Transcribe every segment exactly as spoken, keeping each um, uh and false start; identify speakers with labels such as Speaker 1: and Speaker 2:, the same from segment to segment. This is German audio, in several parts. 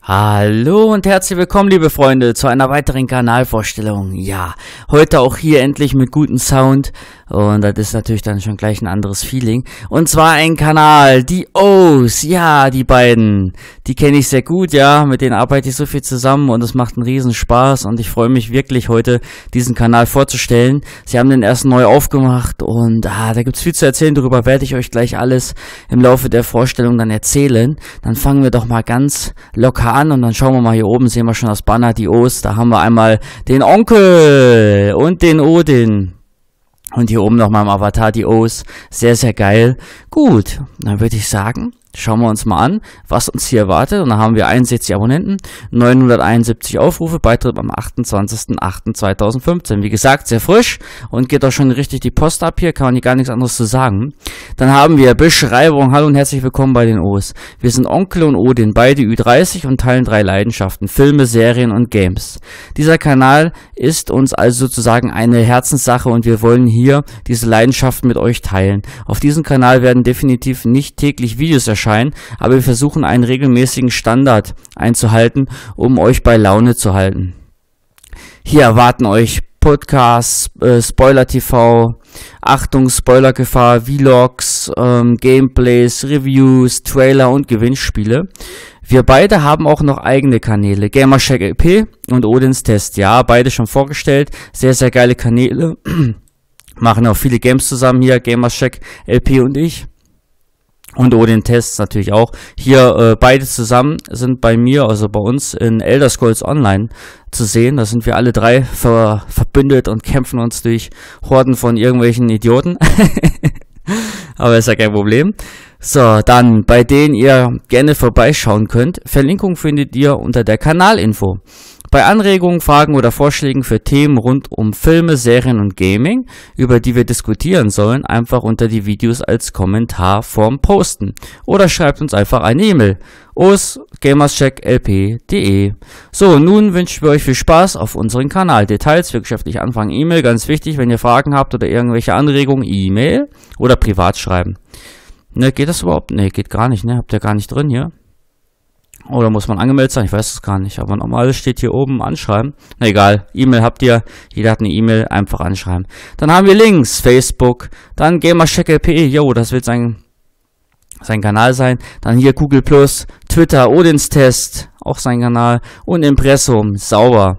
Speaker 1: Hallo und herzlich willkommen, liebe Freunde, zu einer weiteren Kanalvorstellung. Ja, heute auch hier endlich mit gutem Sound und das ist natürlich dann schon gleich ein anderes Feeling. Und zwar ein Kanal, die O's, ja, die beiden, die kenne ich sehr gut, ja, mit denen arbeite ich so viel zusammen und es macht einen riesen Spaß und ich freue mich wirklich heute, diesen Kanal vorzustellen. Sie haben den erst neu aufgemacht und ah, da gibt's viel zu erzählen, darüber werde ich euch gleich alles im Laufe der Vorstellung dann erzählen. Dann fangen wir doch mal ganz locker an und dann schauen wir mal hier oben, sehen wir schon das Banner, die O's, da haben wir einmal den Onkel und den Odin. Und hier oben nochmal im Avatar die O's. Sehr, sehr geil. Gut, dann würde ich sagen, schauen wir uns mal an, was uns hier erwartet. Und dann haben wir einundsechzig Abonnenten, neunhunderteinundsiebzig Aufrufe, Beitritt am achtundzwanzigsten achten zweitausendfünfzehn. Wie gesagt, sehr frisch und geht auch schon richtig die Post ab hier, kann man hier gar nichts anderes zu sagen. Dann haben wir Beschreibung, hallo und herzlich willkommen bei den O's. Wir sind Onkel und Odin, beide Ü dreißig und teilen drei Leidenschaften, Filme, Serien und Games. Dieser Kanal ist uns also sozusagen eine Herzenssache und wir wollen hier diese Leidenschaften mit euch teilen. Auf diesem Kanal werden definitiv nicht täglich Videos erscheinen, aber wir versuchen einen regelmäßigen Standard einzuhalten, um euch bei Laune zu halten. Hier erwarten euch Podcasts, äh, Spoiler-T V, Achtung, Spoilergefahr, Vlogs, ähm, Gameplays, Reviews, Trailer und Gewinnspiele. Wir beide haben auch noch eigene Kanäle, Gamercheck L P und Odins Test. Ja, beide schon vorgestellt, sehr, sehr geile Kanäle. Machen auch viele Games zusammen hier, Gamercheck L P und ich. Und Odin Tests natürlich auch. Hier äh, beide zusammen sind bei mir, also bei uns in Elder Scrolls Online zu sehen. Da sind wir alle drei ver verbündet und kämpfen uns durch Horden von irgendwelchen Idioten. Aber ist ja kein Problem. So, dann bei denen ihr gerne vorbeischauen könnt. Verlinkung findet ihr unter der Kanalinfo. Bei Anregungen, Fragen oder Vorschlägen für Themen rund um Filme, Serien und Gaming, über die wir diskutieren sollen, einfach unter die Videos als Kommentarform posten. Oder schreibt uns einfach eine E-Mail. os gamerscheck l p punkt de. So, nun wünschen wir euch viel Spaß auf unserem Kanal. Details für geschäftliche Anfragen, E-Mail, ganz wichtig, wenn ihr Fragen habt oder irgendwelche Anregungen, E-Mail oder privat schreiben. Ne, geht das überhaupt? Ne, geht gar nicht, ne? Habt ihr gar nicht drin hier? Oder muss man angemeldet sein? Ich weiß es gar nicht. Aber normal steht hier oben anschreiben. Na egal, E-Mail habt ihr. Jeder hat eine E-Mail, einfach anschreiben. Dann haben wir Links, Facebook. Dann Gamercheck L P. Jo, das wird sein, sein Kanal sein. Dann hier Google Plus, Twitter, Odins Test, auch sein Kanal. Und Impressum, sauber.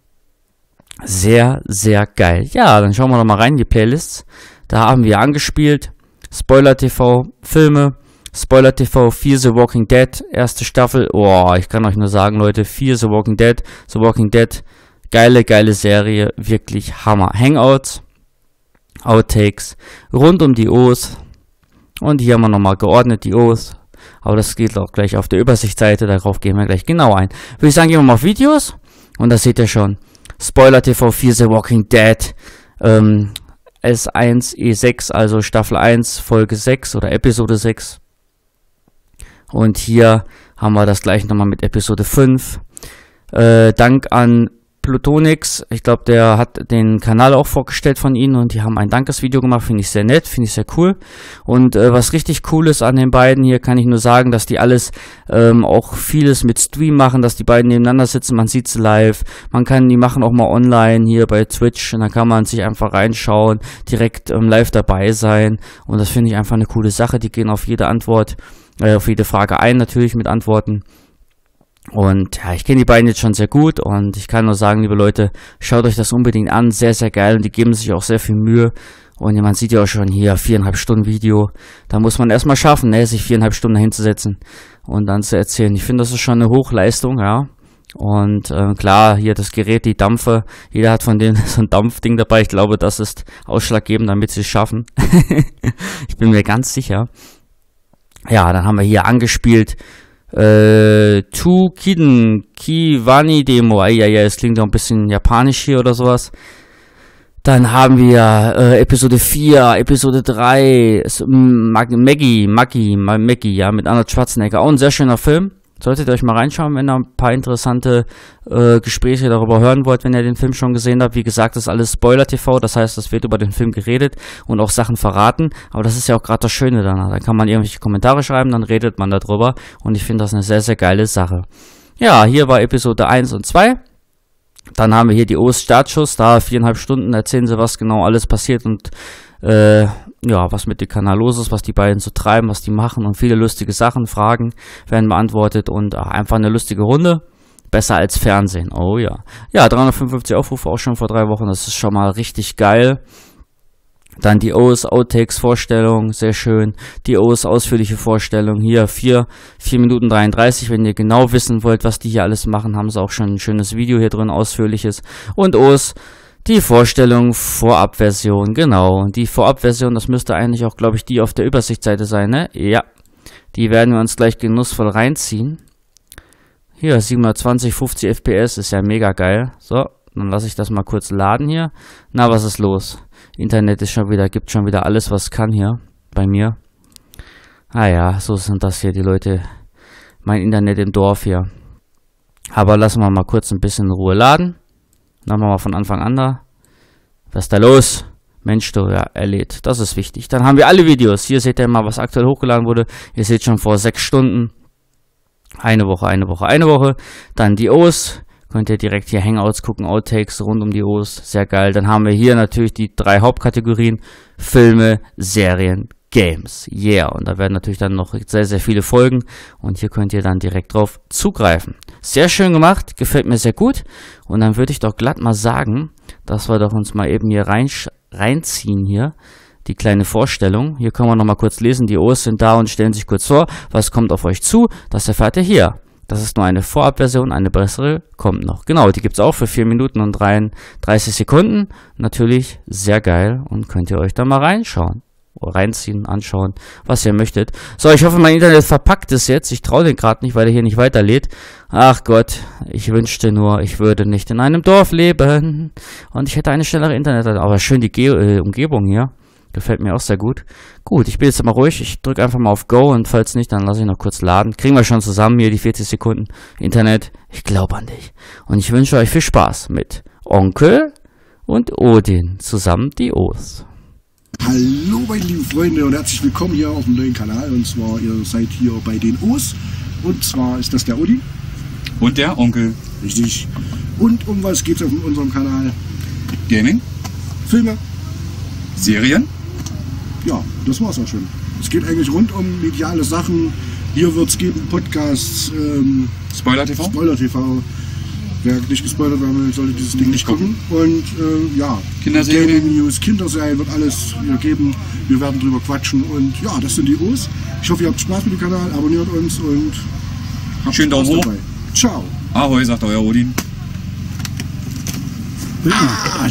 Speaker 1: Sehr, sehr geil. Ja, dann schauen wir noch mal rein in die Playlists. Da haben wir angespielt. Spoiler-T V, Filme. Spoiler-T V, Fear the Walking Dead, erste Staffel. Oh, ich kann euch nur sagen, Leute, Fear the Walking Dead, The Walking Dead, geile, geile Serie, wirklich Hammer. Hangouts, Outtakes, rund um die O's. Und hier haben wir nochmal geordnet die O's. Aber das geht auch gleich auf der Übersichtsseite, darauf gehen wir gleich genau ein. Würde ich sagen, gehen wir mal auf Videos. Und da seht ihr schon, Spoiler-T V, Fear the Walking Dead, ähm, S eins E sechs, also Staffel eins, Folge sechs oder Episode sechs. Und hier haben wir das gleiche nochmal mit Episode fünf. Äh, Dank an Plutonix. Ich glaube, der hat den Kanal auch vorgestellt von ihnen und die haben ein Dankesvideo gemacht. Finde ich sehr nett, finde ich sehr cool. Und äh, was richtig cool ist an den beiden hier, kann ich nur sagen, dass die alles ähm, auch vieles mit Stream machen, dass die beiden nebeneinander sitzen. Man sieht sie live. Man kann, die machen auch mal online hier bei Twitch und dann kann man sich einfach reinschauen, direkt ähm, live dabei sein. Und das finde ich einfach eine coole Sache. Die gehen auf jede Antwort auf jede Frage ein, natürlich mit Antworten. Und ja, ich kenne die beiden jetzt schon sehr gut und ich kann nur sagen, liebe Leute, schaut euch das unbedingt an, sehr, sehr geil und die geben sich auch sehr viel Mühe. Und man sieht ja auch schon hier, viereinhalb Stunden Video, da muss man erstmal schaffen, ne, sich viereinhalb Stunden hinzusetzen und dann zu erzählen. Ich finde, das ist schon eine Hochleistung, ja. Und äh, klar, hier das Gerät, die Dampfe, jeder hat von denen so ein Dampfding dabei. Ich glaube, das ist ausschlaggebend, damit sie es schaffen. Ich bin mir ganz sicher. Ja, dann haben wir hier angespielt äh, Tu Kiden Kiwani Demo. Ja, ja, es klingt auch ein bisschen japanisch hier oder sowas. Dann haben wir äh, Episode vier, Episode drei, Maggie, Maggie, Maggie, ja, mit Arnold Schwarzenegger. Auch ein sehr schöner Film. Solltet ihr euch mal reinschauen, wenn ihr ein paar interessante äh, Gespräche darüber hören wollt, wenn ihr den Film schon gesehen habt. Wie gesagt, das ist alles Spoiler-T V, das heißt, es wird über den Film geredet und auch Sachen verraten. Aber das ist ja auch gerade das Schöne danach. Da kann man irgendwelche Kommentare schreiben, dann redet man darüber und ich finde das eine sehr, sehr geile Sache. Ja, hier war Episode eins und zwei. Dann haben wir hier die O S Startschuss, da viereinhalb Stunden erzählen sie, was genau alles passiert und äh, ja, was mit dem Kanal los ist, was die beiden so treiben, was die machen und viele lustige Sachen, Fragen werden beantwortet und ach, einfach eine lustige Runde. Besser als Fernsehen, oh ja. Ja, dreihundertfünfundfünfzig Aufrufe auch schon vor drei Wochen, das ist schon mal richtig geil. Dann die O S Outtakes Vorstellung, sehr schön. Die O S ausführliche Vorstellung, hier vier Minuten dreiunddreißig, wenn ihr genau wissen wollt, was die hier alles machen, haben sie auch schon ein schönes Video hier drin, ausführliches. Und O S, die Vorstellung, Vorabversion, genau. Die Vorabversion, das müsste eigentlich auch, glaube ich, die auf der Übersichtsseite sein, ne? Ja, die werden wir uns gleich genussvoll reinziehen. Hier, siebenhundertzwanzig, fünfzig F P S, ist ja mega geil. So, dann lasse ich das mal kurz laden hier. Na, was ist los? Internet ist schon wieder, gibt schon wieder alles, was kann hier bei mir. Ah ja, so sind das hier die Leute. Mein Internet im Dorf hier. Aber lassen wir mal kurz ein bisschen in Ruhe laden. Dann machen wir mal von Anfang an da. Was ist da los? Mensch, du, ja, er lädt. Das ist wichtig. Dann haben wir alle Videos. Hier seht ihr mal, was aktuell hochgeladen wurde. Ihr seht schon vor sechs Stunden. Eine Woche, eine Woche, eine Woche. Dann die O S. Könnt ihr direkt hier Hangouts gucken, Outtakes rund um die O S. Sehr geil. Dann haben wir hier natürlich die drei Hauptkategorien. Filme, Serien, Games. Yeah. Und da werden natürlich dann noch sehr, sehr viele Folgen. Und hier könnt ihr dann direkt drauf zugreifen. Sehr schön gemacht. Gefällt mir sehr gut. Und dann würde ich doch glatt mal sagen, dass wir doch uns mal eben hier rein, reinziehen hier. Die kleine Vorstellung. Hier können wir nochmal kurz lesen. Die O S sind da und stellen sich kurz vor. Was kommt auf euch zu? Das erfahrt ihr hier. Das ist nur eine Vorabversion, eine bessere kommt noch. Genau, die gibt es auch für vier Minuten und dreiunddreißig Sekunden. Natürlich sehr geil und könnt ihr euch da mal reinschauen. Reinziehen, anschauen, was ihr möchtet. So, ich hoffe, mein Internet verpackt es jetzt. Ich traue den gerade nicht, weil er hier nicht weiterlädt. Ach Gott, ich wünschte nur, ich würde nicht in einem Dorf leben. Und ich hätte eine schnellere Internet. Aber schön die Ge äh, Umgebung hier. Gefällt mir auch sehr gut. Gut, ich bin jetzt mal ruhig. Ich drücke einfach mal auf Go und falls nicht, dann lasse ich noch kurz laden. Kriegen wir schon zusammen hier die vierzig Sekunden Internet. Ich glaube an dich. Und ich wünsche euch viel Spaß mit Onkel und Odin zusammen die O S.
Speaker 2: Hallo meine lieben Freunde und herzlich willkommen hier auf dem neuen Kanal. Und zwar, ihr seid hier bei den O S. Und zwar ist das der Odin.
Speaker 3: Und der Onkel.
Speaker 2: Richtig. Und um was geht es auf unserem Kanal?
Speaker 3: Gaming.
Speaker 2: Filme.
Speaker 3: Serien.
Speaker 2: Ja, das war's auch schon. Es geht eigentlich rund um mediale Sachen. Hier wird es geben Podcasts, ähm,
Speaker 3: Spoiler T V.
Speaker 2: Spoiler T V. Wer nicht gespoilert werden will, sollte dieses Ding nicht gucken. Und äh, ja,
Speaker 3: Kinderserien.
Speaker 2: Gaming News, Kinderserien wird alles hier geben. Wir werden drüber quatschen und ja, das sind die O S. Ich hoffe, ihr habt Spaß mit dem Kanal, abonniert uns und habt
Speaker 3: schönen Daumen hoch.
Speaker 2: Dabei. Ciao.
Speaker 3: Ahoi, sagt euer Odin.
Speaker 2: Ah,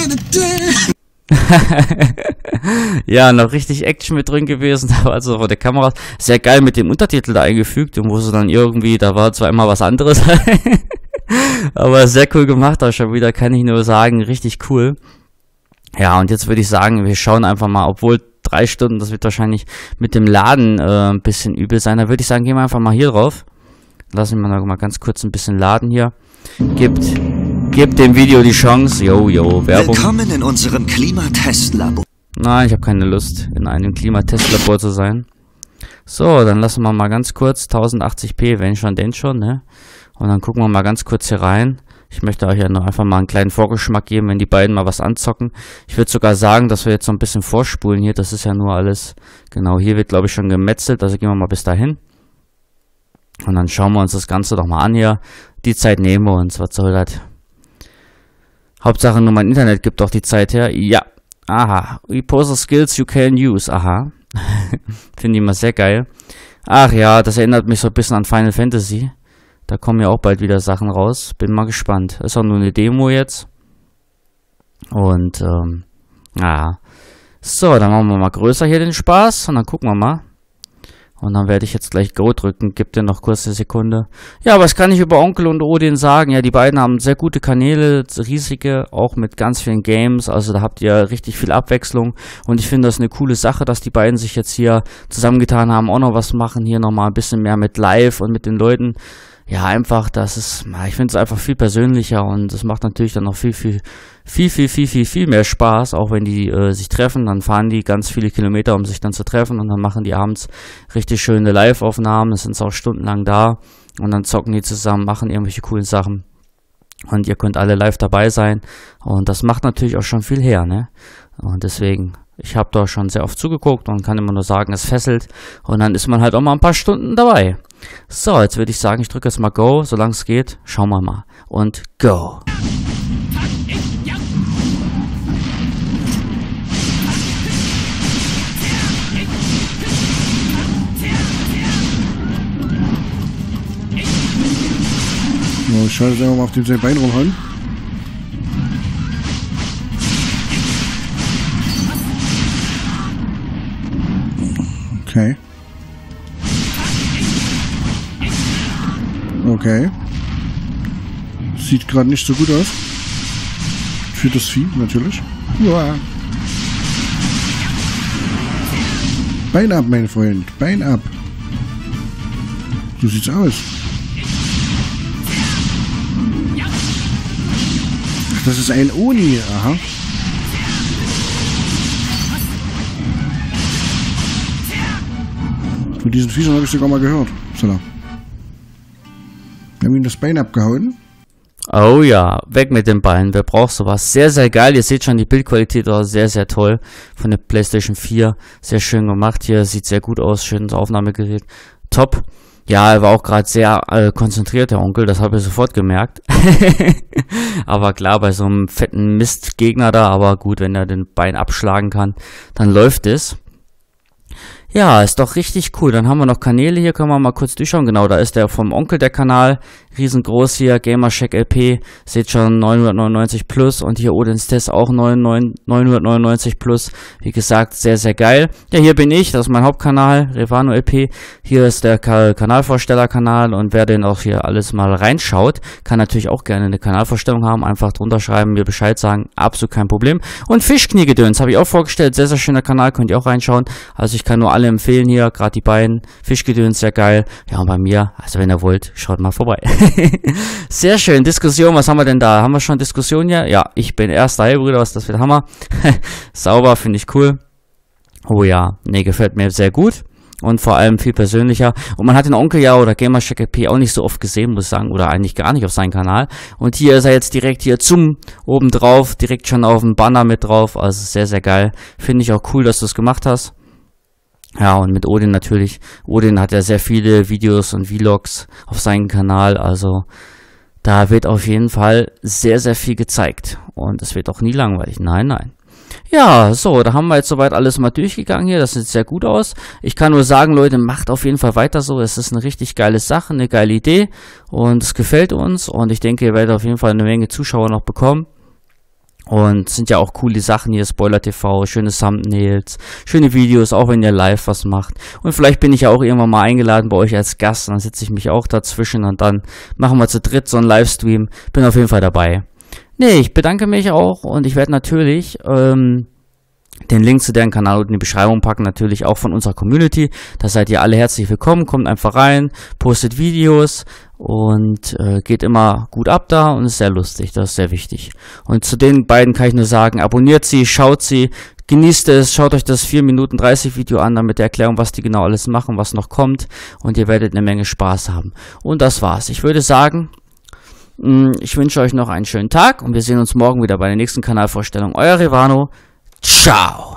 Speaker 1: ja, noch richtig Action mit drin gewesen, also vor der Kamera. Sehr geil mit dem Untertitel da eingefügt und wo sie dann irgendwie, da war zwar immer was anderes, aber sehr cool gemacht, auch schon wieder, kann ich nur sagen, richtig cool. Ja, und jetzt würde ich sagen, wir schauen einfach mal, obwohl drei Stunden, das wird wahrscheinlich mit dem Laden äh, ein bisschen übel sein, da würde ich sagen, gehen wir einfach mal hier drauf. Lassen wir noch mal ganz kurz ein bisschen laden hier. Gibt, gibt dem Video die Chance. Jo, jo, Werbung.
Speaker 4: Willkommen in unserem Klimatestlabor.
Speaker 1: Nein, ich habe keine Lust, in einem Klimatestlabor zu sein. So, dann lassen wir mal ganz kurz tausendachtzig p, wenn schon, denn schon, ne? Und dann gucken wir mal ganz kurz hier rein. Ich möchte euch ja noch einfach mal einen kleinen Vorgeschmack geben, wenn die beiden mal was anzocken. Ich würde sogar sagen, dass wir jetzt so ein bisschen vorspulen hier. Das ist ja nur alles, genau, hier wird glaube ich schon gemetzelt, also gehen wir mal bis dahin. Und dann schauen wir uns das Ganze doch mal an hier. Die Zeit nehmen wir uns. Was soll das? Hauptsache nur mein Internet gibt doch die Zeit her. Ja. Aha. Reposer Skills you can use. Aha. Finde ich immer sehr geil. Ach ja, das erinnert mich so ein bisschen an Final Fantasy. Da kommen ja auch bald wieder Sachen raus. Bin mal gespannt. Ist auch nur eine Demo jetzt. Und, ähm, ja. So, dann machen wir mal größer hier den Spaß. Und dann gucken wir mal. Und dann werde ich jetzt gleich Go drücken. Gibt dir noch kurz eine Sekunde. Ja, was kann ich über Onkel und Odin sagen? Ja, die beiden haben sehr gute Kanäle, riesige, auch mit ganz vielen Games. Also da habt ihr richtig viel Abwechslung. Und ich finde das eine coole Sache, dass die beiden sich jetzt hier zusammengetan haben, auch noch was machen. Hier nochmal ein bisschen mehr mit Live und mit den Leuten. Ja, einfach, das ist, ich finde es einfach viel persönlicher und es macht natürlich dann noch viel, viel, viel, viel, viel, viel, viel mehr Spaß, auch wenn die äh, sich treffen, dann fahren die ganz viele Kilometer, um sich dann zu treffen und dann machen die abends richtig schöne Live-Aufnahmen, es sind auch stundenlang da und dann zocken die zusammen, machen irgendwelche coolen Sachen. Und ihr könnt alle live dabei sein. Und das macht natürlich auch schon viel her, ne? Und deswegen, ich habe da schon sehr oft zugeguckt und kann immer nur sagen, es fesselt. Und dann ist man halt auch mal ein paar Stunden dabei. So, jetzt würde ich sagen, ich drücke jetzt mal Go, solange es geht. Schauen wir mal. Und Go!
Speaker 2: So, ich schalte es einfach mal auf dem sein Bein rumhauen. Okay. Okay. Sieht gerade nicht so gut aus. Für das Vieh, natürlich. Ja. Bein ab, mein Freund. Bein ab. So sieht's aus. Ach, das ist ein Oni. Aha. Von diesen Viechern habe ich sogar mal gehört. So. Wir haben ihm das Bein abgehauen.
Speaker 1: Oh ja, weg mit dem Bein. Wer braucht sowas? Sehr, sehr geil. Ihr seht schon, die Bildqualität war sehr, sehr toll von der PlayStation vier. Sehr schön gemacht hier. Sieht sehr gut aus. Schönes Aufnahmegerät. Top. Ja, er war auch gerade sehr äh, konzentriert, der Onkel. Das habe ich sofort gemerkt. Aber klar, bei so einem fetten Mistgegner da. Aber gut, wenn er den Bein abschlagen kann, dann läuft es. Ja, ist doch richtig cool. Dann haben wir noch Kanäle hier, können wir mal kurz durchschauen. Genau, da ist der vom Onkel der Kanal, riesengroß hier, Gamercheck L P, seht schon neunhundertneunundneunzig plus und hier Odins Test auch neunhundertneunundneunzig plus. Wie gesagt, sehr, sehr geil. Ja, hier bin ich, das ist mein Hauptkanal, Revano L P. Hier ist der Ka- Kanalvorstellerkanal und wer den auch hier alles mal reinschaut, kann natürlich auch gerne eine Kanalvorstellung haben. Einfach drunter schreiben, mir Bescheid sagen, absolut kein Problem. Und Fischkniegedöns habe ich auch vorgestellt, sehr, sehr schöner Kanal, könnt ihr auch reinschauen. Also ich kann nur alle empfehlen hier, gerade die beiden. Fischgedöns, sehr geil. Ja, und bei mir, also wenn ihr wollt, schaut mal vorbei. Sehr schön, Diskussion, was haben wir denn da? Haben wir schon Diskussion hier? Ja, ich bin erster, hey Brüder, was ist das für ein Hammer? Sauber, finde ich cool. Oh ja, ne, gefällt mir sehr gut. Und vor allem viel persönlicher. Und man hat den Onkel ja oder Gamercheck L P auch nicht so oft gesehen, muss ich sagen. Oder eigentlich gar nicht auf seinem Kanal. Und hier ist er jetzt direkt hier zum oben drauf. Direkt schon auf dem Banner mit drauf. Also sehr, sehr geil. Finde ich auch cool, dass du es gemacht hast. Ja, und mit Odin natürlich. Odin hat ja sehr viele Videos und Vlogs auf seinem Kanal. Also da wird auf jeden Fall sehr, sehr viel gezeigt. Und es wird auch nie langweilig. Nein, nein. Ja, so, da haben wir jetzt soweit alles mal durchgegangen hier. Das sieht sehr gut aus. Ich kann nur sagen, Leute, macht auf jeden Fall weiter so. Es ist eine richtig geile Sache, eine geile Idee. Und es gefällt uns. Und ich denke, ihr werdet auf jeden Fall eine Menge Zuschauer noch bekommen. Und es sind ja auch coole Sachen hier, Spoiler T V, schöne Thumbnails, schöne Videos, auch wenn ihr live was macht. Und vielleicht bin ich ja auch irgendwann mal eingeladen bei euch als Gast, dann sitze ich mich auch dazwischen und dann machen wir zu dritt so einen Livestream. Bin auf jeden Fall dabei. Nee, ich bedanke mich auch und ich werde natürlich ähm, den Link zu deren Kanal unten in die Beschreibung packen, natürlich auch von unserer Community. Da seid ihr alle herzlich willkommen, kommt einfach rein, postet Videos und äh, geht immer gut ab da und ist sehr lustig, das ist sehr wichtig. Und zu den beiden kann ich nur sagen, abonniert sie, schaut sie, genießt es, schaut euch das vier Minuten dreißig Video an, damit der Erklärung, was die genau alles machen, was noch kommt und ihr werdet eine Menge Spaß haben. Und das war's. Ich würde sagen, mh, ich wünsche euch noch einen schönen Tag und wir sehen uns morgen wieder bei der nächsten Kanalvorstellung. Euer Revano. Ciao!